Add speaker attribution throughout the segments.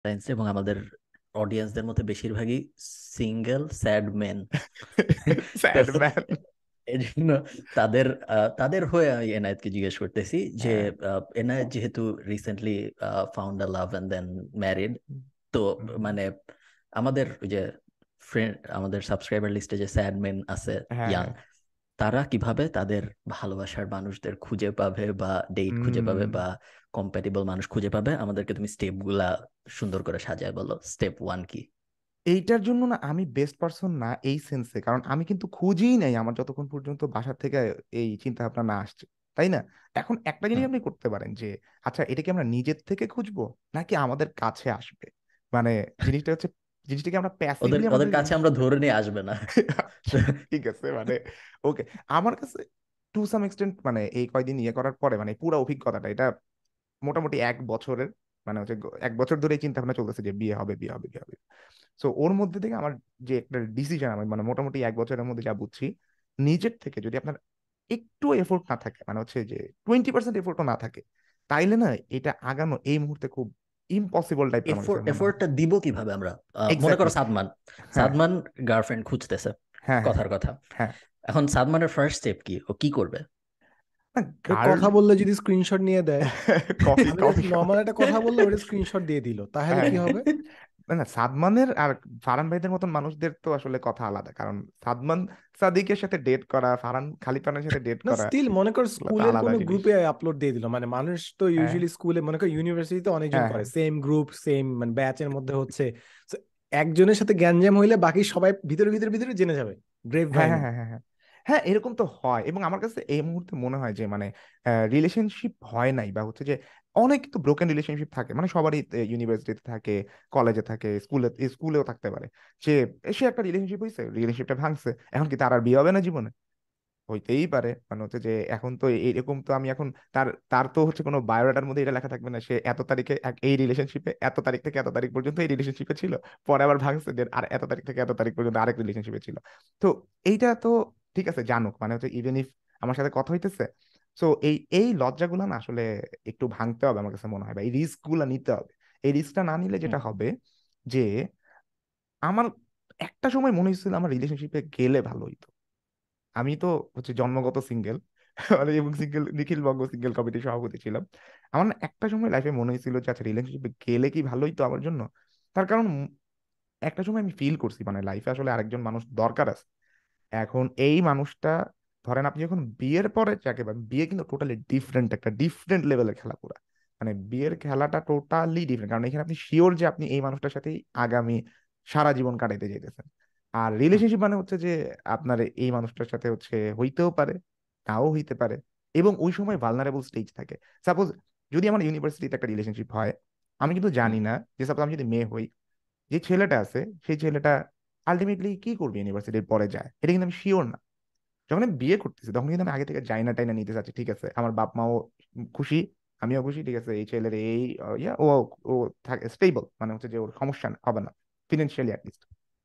Speaker 1: এবং আমাদের অডিয়েন্সদের মধ্যে বেশিরভাগই সিঙ্গেল স্যাড মেন। তো
Speaker 2: স্যাড ম্যান।
Speaker 1: এই জন্য তাদের হয়ে আমি এনায়েতকে জিজ্ঞেস করতেছি যে
Speaker 2: হ্যাঁ।
Speaker 1: এনায়েত যেহেতু recently found a love and then married, তো মানে আমাদের ওই যে ফ্রেন্ড, আমাদের সাবস্ক্রাইবার লিস্টে যে স্যাড মেন আছে
Speaker 2: হ্যাঁ
Speaker 1: ইয়াং,
Speaker 2: হ্যাঁ।
Speaker 1: তারা কিভাবে তাদের ভালোবাসার মানুষদের খুঁজে পাবে বা ডেট খুঁজে পাবে বা কম্প্যাটিবল মানুষ খুঁজে পাবে, আমাদেরকে তুমি স্টেপ গুলা সুন্দর করে সাজায় বলো। স্টেপ ওয়ান কি?
Speaker 2: এইটার জন্য না আমি বেস্ট পারসন না এই সেন্সে, কারণ আমি কিন্তু খুঁজেই নাই আমার যতক্ষণ পর্যন্ত বাসা থেকে এই চিন্তা ভাবনা না আসছে, তাই না? এখন একটা জিনিস
Speaker 1: হুম।
Speaker 2: আপনি করতে পারেন যে আচ্ছা এটা কি আমরা নিজের থেকে খুঁজবো নাকি আমাদের কাছে আসবে, মানে জিনিসটা হচ্ছে জিনিসটাকে আমরা
Speaker 1: ওদের
Speaker 2: প্যাসিভলি
Speaker 1: ওদের
Speaker 2: আমাদের
Speaker 1: কাছে আমরা ধরে নিয়ে আসবে না।
Speaker 2: ঠিক আছে মানে ওকে। আমার কাছে টু সাম এক্সটেন্ট মানে এই কয়দিন ইয়ে করার পরে মানে পুরো অভিজ্ঞতাটা এটা মোটামুটি 1 বছরের, মানে হচ্ছে 1 বছর ধরে চিন্তা ভাবনা চলতেছে যে বিয়ে হবে বিয়ে হবে বিয়ে হবে। সো ওর মধ্যে থেকে আমার যে একটা ডিসিশন, আমি মানে মোটামুটি 1 বছরের মধ্যে যা বুঝছি, নিজের থেকে যদি আপনার একটু এফোর্ট না থাকে, মানে হচ্ছে যে 20% এফোর্টও না থাকে, তাইলে না এটা আগানো এই মুহূর্তে খুব ইম্পসিবল টাইপের আমার কাছে মনে হয়।
Speaker 1: এফোর্টটা দিব কিভাবে আমরা? মনে করো
Speaker 2: এক্স্যাক্টলি।
Speaker 1: সাদমান,
Speaker 2: হ্যাঁ
Speaker 1: সাদমান গার্লফ্রেন্ড খুঁজতেছে,
Speaker 2: হ্যাঁ হ্যাঁ
Speaker 1: কথার কথা।
Speaker 2: হ্যাঁ।
Speaker 1: এখন সাদমানের ফার্স্ট স্টেপ কি? ও কি করবে?
Speaker 2: না
Speaker 3: ওই
Speaker 2: গার্ল
Speaker 3: কথা বললে যদি স্ক্রিনশট নিয়ে দেয়,
Speaker 2: কফি
Speaker 3: আমি জাস্ট
Speaker 2: কফি।
Speaker 3: নর্মাল একটা কথা বললে ওটা স্ক্রিনশট দিয়ে দিল, তাহলে
Speaker 2: হ্যাঁ
Speaker 3: কি হবে?
Speaker 2: না না, সাদমানের আর ফারহান ভাইদের মতন মানুষদের তো আসলে কথা আলাদা, কারণ সাদমান সাদিকের সাথে ডেট করা, খালিদ ফারহানের সাথে ডেট
Speaker 3: না
Speaker 2: করা,
Speaker 3: স্টিল মনে কর
Speaker 2: এগুলো তো
Speaker 3: স্কুলের
Speaker 2: আলাদা
Speaker 3: কোনো
Speaker 2: জিনিস।
Speaker 3: গ্রুপে আপলোড দিয়ে দিল, মানে মানুষ তো
Speaker 2: হ্যাঁ
Speaker 3: ইউজুয়ালি স্কুলে মনে কর ইউনিভার্সিটিতে অনেকজন
Speaker 2: হ্যাঁ
Speaker 3: করে
Speaker 2: হ্যাঁ
Speaker 3: সেম গ্রুপ সেম মানে ব্যাচের মধ্যে হচ্ছে। So, একজনের সাথে গ্যাঞ্জাম হইলে বাকি সবাই ভিতরে ভিতরে ভিতরে জেনে যাবে গ্রেপ
Speaker 2: হ্যাঁ
Speaker 3: ভাইনে।
Speaker 2: হ্যাঁ হ্যাঁ হ্যাঁ হ্যাঁ। হ্যাঁ এরকম তো হয়, এবং আমার কাছে এই মুহূর্তে মনে হয় যে মানে রিলেশনশিপ হয় নাই বা হচ্ছে যে অনেক কিন্তু ব্রোকেন রিলেশনশিপ থাকে, মানে সবারই ইউনিভার্সিটিতে থাকে, কলেজে থাকে, স্কুলেও থাকতে পারে, যে সে একটা রিলেশনশিপ হয়েছে, রিলেশনশিপটা ভাঙছে, এখন কি তার আর বিয়ে হবে না জীবনে? হইতেই পারে, মানে হচ্ছে যে এখন তো এরকম তো আমি এখন তার তার তো হচ্ছে কোনো বায়োডাটার মধ্যে এটা লেখা থাকবে না সে এত তারিখে এই রিলেশনশিপে এত তারিখ থেকে এত তারিখ পর্যন্ত এই রিলেশনশিপে ছিল, পরে আবার ভাঙছে দেন আর এত তারিখ থেকে এত তারিখ পর্যন্ত আরেক রিলেশনশিপে ছিল। তো এইটা তো ঠিক আছে জানুক, মানে হচ্ছে ইভেন ইফ আমার সাথে কথা হইতেছে, সো এই এই লজ্জাগুলো না আসলে একটু ভাঙতে হবে আমার কাছে মনে হয়, বা এই রিস্ক গুলা নিতে হবে। এই রিস্কটা না নিলে
Speaker 1: হুম।
Speaker 2: যেটা হবে যে আমার একটা সময় মনে হয়েছিল আমার রিলেশনশিপে গেলে ভালো হইতো। আমি তো হচ্ছে জন্মগত সিঙ্গেল, মানে এবং সিঙ্গেল নিখিল বঙ্গ সিঙ্গেল কমিটির সভাপতি ছিলাম। আমার না একটা সময় লাইফে মনে হয়েছিল যে আচ্ছা রিলেশনশিপে গেলে কি ভালোই তো আমার জন্য। তার কারণ একটা সময় আমি ফিল করছি মানে লাইফে আসলে আরেকজন মানুষ দরকার আছে। এখন এই মানুষটা ধরেন আপনি যখন বিয়ের পরে যাকে পাবেন, বিয়ে কিন্তু টোটালি ডিফারেন্ট, একটা ডিফারেন্ট লেভেলের খেলা পুরা, মানে বিয়ের খেলাটা টোটালি ডিফারেন্ট, কারণ এখানে আপনি শিওর যে আপনি এই মানুষটার সাথেই আগামী সারা জীবন কাটাইতে যেতেছেন। আর
Speaker 1: হুম।
Speaker 2: রিলেশনশিপ মানে হচ্ছে যে আপনার এই মানুষটার সাথে হচ্ছে হইতেও পারে, নাও হইতে পারে, এবং ওই সময় ভালনারেবল স্টেজ থাকে। সাপোজ যদি আমার ইউনিভার্সিটিতে একটা রিলেশনশিপ হয়, আমি কিন্তু
Speaker 1: হুম।
Speaker 2: জানি না যে সাপোজ আমি যদি মেয়ে হই, যে ছেলেটা আছে সেই ছেলেটা আলটিমেটলি কি করবে ইউনিভার্সিটির পরে যায় এটা কিন্তু আমি শিওর না। যখন আমি বিয়ে করতেছি তখন কিন্তু আমি আগে থেকে জাইনা টাইনা নিতে চাচ্ছি, ঠিক আছে আমার বাপ মাও খুশি, আমিও খুশি, ঠিক আছে এই ছেলের এই ইয়া ও ও থাকে স্টেবল, মানে হচ্ছে যে ওর সমস্যা হবে না ফিনান্সিয়ালি অ্যাটলিস্ট,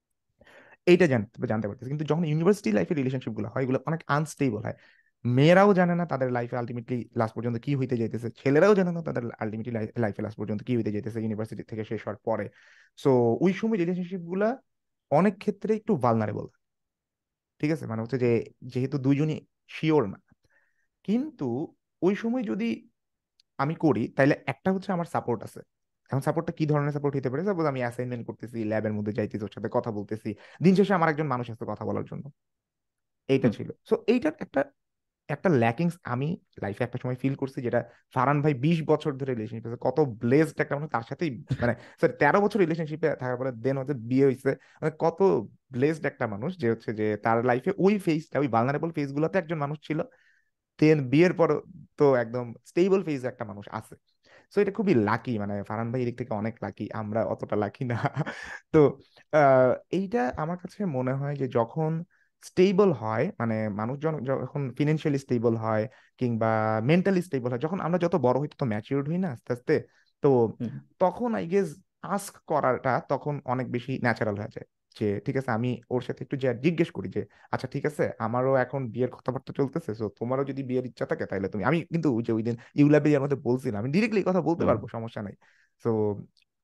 Speaker 2: এইটা জানতে জানতে পারতেছি। কিন্তু যখন ইউনিভার্সিটি লাইফে রিলেশনশিপ গুলো হয় এগুলো অনেক আনস্টেবল হয়, মেয়েরাও জানে না তাদের লাইফে আলটিমেটলি লাস্ট পর্যন্ত কি হইতে যাইতেছে, ছেলেরাও জানে না তাদের আলটিমেটলি লাইফে লাস্ট পর্যন্ত কি হইতে যাইতেছে ইউনিভার্সিটি থেকে শেষ হওয়ার পরে। সো ওই সময় রিলেশনশিপ গুলা অনেক ক্ষেত্রে একটু ভালনারেবল, ঠিক আছে, মানে হচ্ছে যে যেহেতু দুইজনই শিওর না। কিন্তু ওই সময় যদি আমি করি তাইলে একটা হচ্ছে আমার সাপোর্ট আছে। এখন সাপোর্টটা কি ধরনের সাপোর্ট হতে পারে, সাপোজ আমি অ্যাসাইনমেন্ট করতেছি, ল্যাবের মধ্যে যাইতেছি, ওর সাথে কথা বলতেছি, দিন শেষে আমার একজন মানুষ আছে কথা বলার জন্য, এইটা
Speaker 1: হুম।
Speaker 2: ছিল। সো এইটার একটা একটা ল্যাকিংস আমি লাইফে একটা সময় ফিল করছি, যেটা ফারহান ভাই 20 বছর ধরে রিলেশনশিপ আছে, কত ব্লেসড একটা মানুষ, তার সাথেই মানে সরি 13 বছর রিলেশনশিপে থাকার পরে দেন হচ্ছে বিয়ে হয়েছে, মানে কত ব্লেসড একটা মানুষ যে হচ্ছে যে তার লাইফে ওই ফেজটা ওই ভালনারেবল ফেজ গুলোতে একজন মানুষ ছিল, দেন বিয়ের পর তো একদম স্টেবল ফেজ একটা মানুষ আছে। সো এটা খুবই লাকি, মানে ফারহান ভাই এদিক থেকে অনেক লাকি, আমরা অতটা লাকি না। তো আহ, এইটা আমার কাছে মনে হয় যে যখন স্টেবল হয়, মানে মানুষজন যখন ফিনান্সিয়ালি স্টেবল হয় কিংবা মেন্টালি স্টেবল হয়, যখন আমরা যত বড় হই তত ম্যাচিউরড হই না আস্তে আস্তে, তো
Speaker 1: হুম।
Speaker 2: তখন আই গেস আস্ক করাটা তখন অনেক বেশি ন্যাচারাল হয়ে যায়। যে ঠিক আছে আমি ওর সাথে একটু যে জিজ্ঞেস করি যে আচ্ছা ঠিক আছে আমারও এখন বিয়ের কথাবার্তা চলতেছে, তো তোমারও যদি বিয়ের ইচ্ছা থাকে তাহলে তুমি, আমি কিন্তু ওই যে ওই দিন ইউল্যাবে আমাদের বলছিলাম আমি ডিরেক্টলি কথা বলতে
Speaker 1: হুম।
Speaker 2: পারবো সমস্যা নাই। তো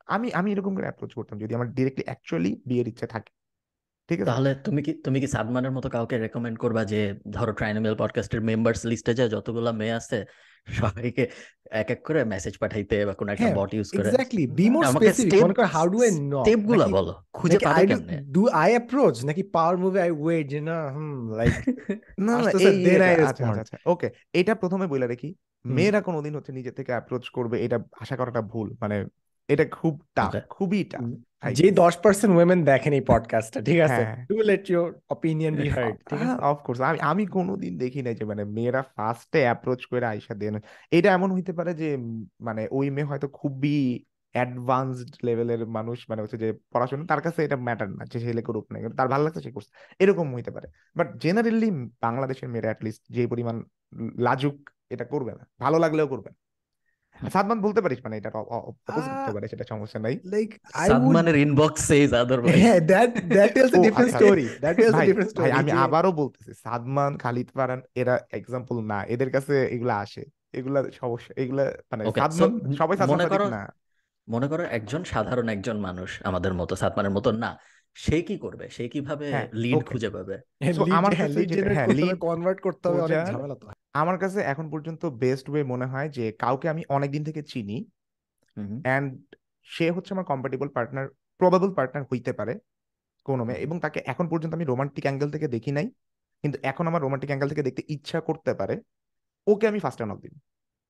Speaker 2: আমি এরকম করে অ্যাপ্রোচ করতাম যদি আমার ডিরেক্টলি অ্যাকচুয়ালি বিয়ের ইচ্ছে থাকে, ঠিক আছে।
Speaker 1: তাহলে তুমি কি সাদমানের মতো কাউকে রেকমেন্ড করবা যে ধরো ট্রাইনোমিয়াল পডকাস্টের মেম্বার্স লিস্টে যে যতগুলা মেয়ে আছে সবাইকে এক এক করে মেসেজ পাঠাইতে বা কোনো একটা
Speaker 3: হ্যাঁ
Speaker 1: বট ইউজ করে
Speaker 3: এক্স্যাক্টলি, বি মোর
Speaker 1: আমাকে
Speaker 3: স্পেসিফিক। মনে করো how do I knock,
Speaker 1: step গুলা
Speaker 3: নাকি
Speaker 1: বলো, খুঁজে
Speaker 3: নাকি
Speaker 1: পাবে
Speaker 3: আই
Speaker 1: কেমনে?
Speaker 3: ডু আই অ্যাপ্রোচ, নাকি পাওয়ার মুভি আই ওয়েট যে না লাইক
Speaker 2: না
Speaker 3: আসতেছে দেন আই
Speaker 2: আচ্ছা
Speaker 3: রেসপন্ড।
Speaker 2: আচ্ছা আচ্ছা ওকে, এটা প্রথমে বলে রাখি, মেয়েরা কোনোদিন হচ্ছে নিজে থেকে অ্যাপ্রোচ করবে এটা আশা করাটা ভুল, মানে এটা খুব টাফ,
Speaker 1: ওকে,
Speaker 2: খুবই টাফ।
Speaker 3: যে 10% ওয়েমেন দেখেন এই পডকাস্টটা, ঠিক আছে,
Speaker 2: হ্যাঁ
Speaker 3: do let your opinion be heard, ঠিক আছে।
Speaker 2: অফকোর্স আমি কোনোদিন দেখি নাই যে মানে মেয়েরা ফার্স্টে অ্যাপ্রোচ করে আইসা দেন। এটা এমন হইতে পারে যে মানে ওই মেয়ে হয়তো খুবই অ্যাডভান্সড লেভেলের মানুষ, মানে হচ্ছে যে পড়াশোনা তার কাছে এটা ম্যাটার না যে ছেলে করুক না, তার ভালো লাগছে সে করছে, এরকম হইতে পারে। বাট জেনারেলি বাংলাদেশের মেয়েরা অ্যাটলিস্ট যে পরিমাণ লাজুক, এটা করবে না, ভালো লাগলেও করবে না। সাদমান বলতে পারিস মানে এটা অপোজিট হতে পারে, সেটা সমস্যা নাই।
Speaker 3: লাইক আই উড,
Speaker 1: সাদমানের ইনবক্স সেজ আদারওয়াইজ।
Speaker 3: হ্যাঁ দ্যাট টেলস আ
Speaker 2: ও
Speaker 3: ডিফারেন্ট
Speaker 2: আচ্ছা
Speaker 3: স্টোরি, দ্যাট টেলস আ
Speaker 2: ভাই
Speaker 3: ডিফারেন্ট
Speaker 2: ভাই
Speaker 3: স্টোরি
Speaker 2: আমি
Speaker 3: যে
Speaker 2: আবারও বলতেছি, সাদমান খালিদ ফারহান এরা এক্সাম্পল না, এদের কাছে এগুলা আসে, এগুলা সমস্যা, এগুলা মানে
Speaker 1: ওকে, সো
Speaker 2: সাদমান, সবাই সাদমান
Speaker 1: মনে
Speaker 2: সাদিক
Speaker 1: করো
Speaker 2: না।
Speaker 1: মনে করো একজন সাধারণ একজন মানুষ আমাদের মতো, সাদমানের মতো না, সে কি করবে? সে কিভাবে
Speaker 2: হ্যাঁ
Speaker 1: লিড
Speaker 2: ওকে,
Speaker 1: খুঁজে পাবে?
Speaker 2: সো আমার
Speaker 3: হ্যাঁ
Speaker 2: কাছে
Speaker 3: লিড
Speaker 2: যেটা,
Speaker 3: জেনারেট
Speaker 2: হ্যাঁ
Speaker 3: করতে হবে,
Speaker 2: লিড
Speaker 3: কনভার্ট করতে হবে, অনেক
Speaker 2: খোঁজার
Speaker 3: ঝামেলা তো।
Speaker 2: আমার কাছে এখন পর্যন্ত বেস্ট ওয়ে মনে হয় যে কাউকে আমি অনেকদিন থেকে চিনি
Speaker 1: হুম
Speaker 2: অ্যান্ড সে হচ্ছে আমার কম্প্যাটিবল পার্টনার, প্রবাবল পার্টনার হইতে পারে কোনো মেয়ে,
Speaker 1: হুম।
Speaker 2: এবং তাকে এখন পর্যন্ত আমি রোমান্টিক অ্যাঙ্গেল থেকে দেখি নাই, কিন্তু এখন আমার রোমান্টিক অ্যাঙ্গেল থেকে দেখতে ইচ্ছা করতে পারে, ওকে আমি ফার্স্ট নক দিই।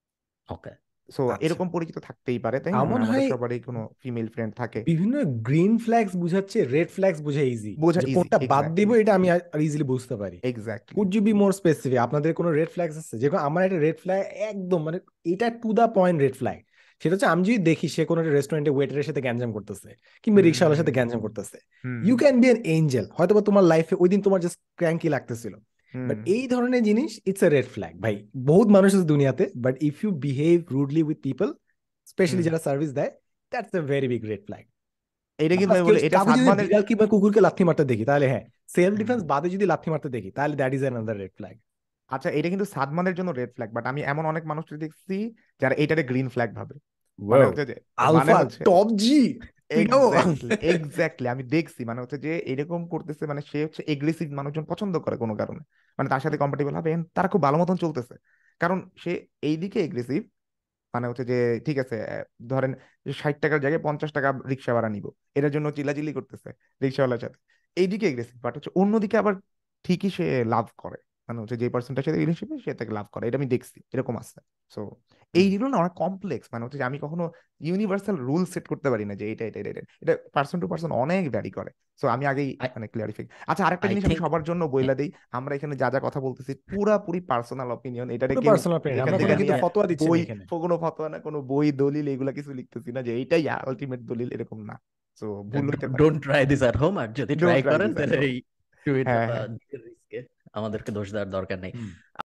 Speaker 1: ওকে,
Speaker 2: সো
Speaker 3: আচ্ছা,
Speaker 2: এরকম পরিচিত থাকতেই পারে, তাই না,
Speaker 3: আমার
Speaker 2: মানে
Speaker 3: মনে
Speaker 2: আমাদের
Speaker 3: হয়
Speaker 2: সবারই কোনো ফিমেল ফ্রেন্ড থাকে।
Speaker 3: বিভিন্ন গ্রিন ফ্ল্যাগস বুঝাচ্ছে রেড ফ্ল্যাগস বুঝা ইজি,
Speaker 2: বোঝা
Speaker 3: যে
Speaker 2: ইজি,
Speaker 3: কোনটা বাদ দিব
Speaker 2: এক্স্যাক্টলি
Speaker 3: এটা আমি আর ইজিলি বুঝতে পারি।
Speaker 2: Exactly.
Speaker 3: Could you be more specific? আপনাদের কোনো রেড ফ্ল্যাগস আছে? যেরকম আমার একটা রেড ফ্ল্যাগ একদম মানে এটা to the point red flag, সেটা হচ্ছে আমি যদি দেখি সে কোনো রেস্টুরেন্টে ওয়েটারের সাথে গ্যাঞ্জাম করতেছে কিংবা
Speaker 2: হুম
Speaker 3: রিক্সাওয়ালার
Speaker 2: হুম
Speaker 3: সাথে গ্যাঞ্জাম করতেছে,
Speaker 2: hmm
Speaker 3: you can be an angel, হয়তো বা তোমার লাইফে ওই দিন তোমার জাস্ট ক্র্যাঙ্কি লাগতেছিল,
Speaker 2: হুম
Speaker 3: বাট এই ধরনের জিনিস ইটস এ রেড ফ্ল্যাগ ভাই। বহুত মানুষ আছে দুনিয়াতে, but if you behave rudely with people, specially
Speaker 2: হুম।
Speaker 3: যারা সার্ভিস দেয়, that's a very big red flag.
Speaker 2: এটা কিন্তু আমি
Speaker 3: কেউ
Speaker 2: বলি, এটা
Speaker 3: কাউকে যদি
Speaker 2: সাদমানের,
Speaker 3: বিড়াল কিংবা কুকুরকে লাথি মারতে দেখি তাহলে হ্যাঁ, সেলফ
Speaker 2: হুম।
Speaker 3: ডিফেন্স বাদে যদি লাথি মারতে দেখি তাহলে that is another red flag.
Speaker 2: আচ্ছা এটা কিন্তু সাদমানের জন্য রেড ফ্ল্যাগ, বাট আমি এমন অনেক মানুষকে দেখছি যারা এটারে গ্রিন ফ্ল্যাগ ভাবে, মানে হচ্ছে যে, মানে
Speaker 3: আলফা
Speaker 2: হচ্ছে
Speaker 3: টপ জি পিটাও।
Speaker 2: এক্স্যাক্টলি এক্স্যাক্টলি আমি দেখছি, মানে হচ্ছে যে এরকম করতেছে, মানে সে হচ্ছে এগ্রেসিভ মানুষজন পছন্দ করে কোনো কারণে, মানে তার সাথে কম্পাটিবল হবে and তারা খুব ভালো মতন চলতেছে, কারণ সে এইদিকে এগ্রেসিভ, মানে হচ্ছে যে ঠিক আছে ধরেন যে 60 টাকার জায়গায় 50 টাকা রিক্সা ভাড়া নিব, এটার জন্য চিল্লাচিল্লি করতেছে রিক্সাওয়ালার সাথে, এইদিকে এগ্রেসিভ, বাট হচ্ছে অন্যদিকে আবার ঠিকই সে লাভ করে, মানে হচ্ছে যে পার্সনটার সাথে রিলেশনশিপ সে তাকে লাভ করে, এটা আমি দেখছি এরকম আছে। সো এই জিনিসগুলো না অনেক কমপ্লেক্স, মানে হচ্ছে যে আমি কখনো ইউনিভার্সাল রুল সেট করতে পারি না যে এটা এটা এটা এটা এটা পার্সন টু পার্সন অনেক ভ্যারি করে। সো আমি আগেই মানে ক্লিয়ারিফাই, আচ্ছা আরেকটা
Speaker 1: আই
Speaker 2: জিনিস আমি
Speaker 1: থিঙ্ক
Speaker 2: সবার জন্য বইলা দিই, আমরা এখানে যা যা কথা বলতেছি পুরাপুরি পার্সোনাল অপিনিয়ন, এটারে
Speaker 3: পুরো
Speaker 2: কেউ
Speaker 3: পার্সোনাল অপিনিয়ন,
Speaker 2: এখান
Speaker 3: আমরা
Speaker 2: থেকে
Speaker 3: কোনো কিন্তু
Speaker 2: নিয়ে
Speaker 3: ফতোয়া দিচ্ছি না
Speaker 2: বই,
Speaker 3: এখানে।
Speaker 2: কোনো ফতোয়া না, কোনো বই দলিল এগুলা কিছু লিখতেছি না যে এইটাই আলটিমেট দলিল, এরকম না। সো ভুল হইতে পারে,
Speaker 1: don't try this at home, আর যদি ট্রাই
Speaker 2: ডোন্ট ট্রাই
Speaker 1: করেন
Speaker 2: দিস এট
Speaker 1: তাহলে
Speaker 2: হোম।
Speaker 1: এই ডু ইট
Speaker 2: হ্যাঁ হ্যাঁ
Speaker 1: রিস্কে, আমাদেরকে দোষ দেওয়ার দরকার নেই।